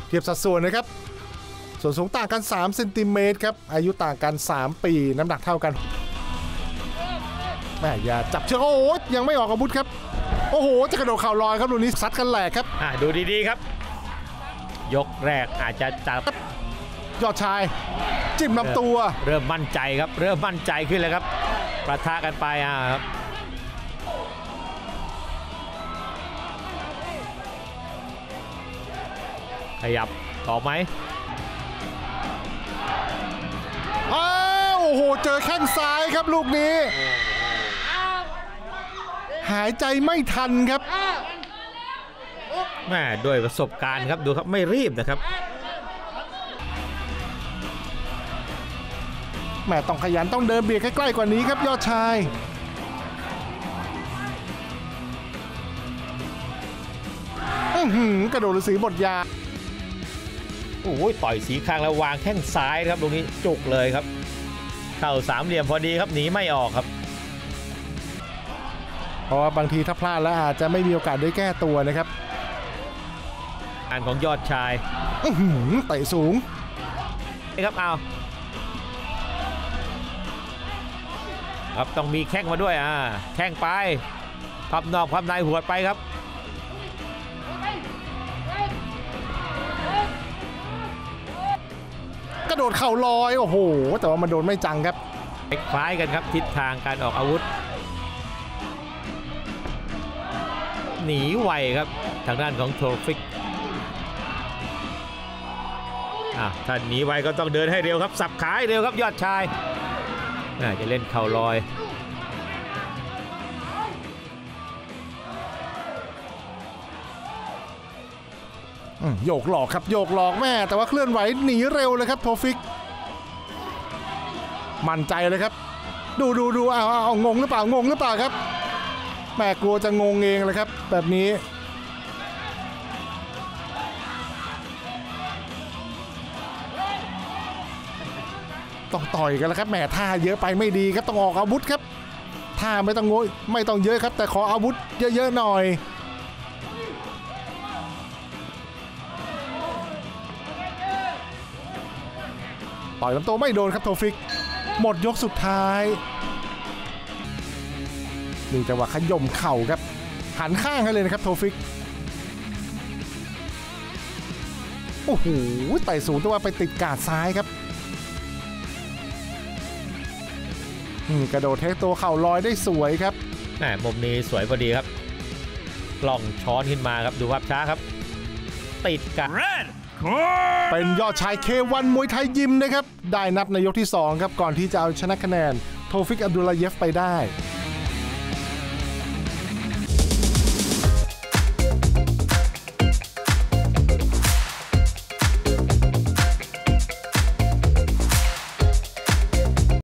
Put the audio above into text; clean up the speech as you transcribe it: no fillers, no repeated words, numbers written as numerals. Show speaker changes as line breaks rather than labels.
เทียบสัดส่วนนะครับส่วนสูงต่างกัน3เซนติเมตรครับอายุต่างกัน3ปีน้ำหนักเท่ากันแม่อย่าจับเชือกโอ้โหยังไม่ออกอาวุธครับโอ้โหจะกระโดดเข่าลอยครับลูกนี้ซัดกันแหลกครับ
ดูดีๆครับยกแรกอาจจะจับ
ยอดชายจิ้มลำตัว
เริ่มมั่นใจครับเริ่มมั่นใจขึ้นแล้วครับปะทะกันไปครับขยับต่อไหม
โอ้โหเจอแข้งซ้ายครับลูกนี้หายใจไม่ทันครับ
แม่ด้วยประสบการณ์ครับดูครับไม่รีบนะครับ
แม่ต้องขยันต้องเดินเบียดใกล้ๆกว่านี้ครับยอดชายกระโดดฤาษีบทยา
โอ้ยต่อยสีข้างแล้ววางแข้งซ้ายครับตรงนี้จุกเลยครับเข้าสามเหลี่ยมพอดีครับหนีไม่ออกครับ
เพราะว่าบางทีถ้าพลาดแล้วอาจจะไม่มีโอกาสได้แก้ตัวนะครับ
การของยอดชาย
เตะสูง
ครับครับต้องมีแข้งมาด้วยแข้งไปพับนอกพับในหัวไปครับ
กระโดดเข่าลอยโอ้โหแต่ว่ามันโดนไม่จังครับ
คล้ายกันครับทิศทางการออกอาวุธหนีไวครับทางด้านของโทฟิกถ้าหนีไวก็ต้องเดินให้เร็วครับสับขาให้เร็วครับยอดชายจะเล่นเข่าลอย
โยกหลอกครับโยกหลอกแม่แต่ว่าเคลื่อนไหวหนีเร็วเลยครับโทฟิกมั่นใจเลยครับดูเอางงหรือเปล่าครับแม่กลัวจะงงเองเลยครับแบบนี้ต้องต่อยกันแล้วครับแม่ท่าเยอะไปไม่ดีครับต้องออกอาวุธครับท่าไม่ต้องเยอะครับแต่ขออาวุธเยอะๆหน่อยต่อยลำตัวไม่โดนครับโทฟิกหมดยกสุดท้ายดูจังหวะขย่มเข่าครับหันข้างให้เลยนะครับโทฟิกโอ้โหไต่สูงแต่ว่าไปติดกาดซ้ายครับกระโดดเทคตัวเข่าลอยได้สวยครับ
มุมนี้สวยพอดีครับกล้องช้อนขึ้นมาครับดูภาพช้าครับติดกัน
เป็นยอดชายเควันมวยไทยยิมนะครับได้นับในยกที่2ครับก่อนที่จะเอาชนะคะแนนโทฟิกอับดุลลาเยฟไปได้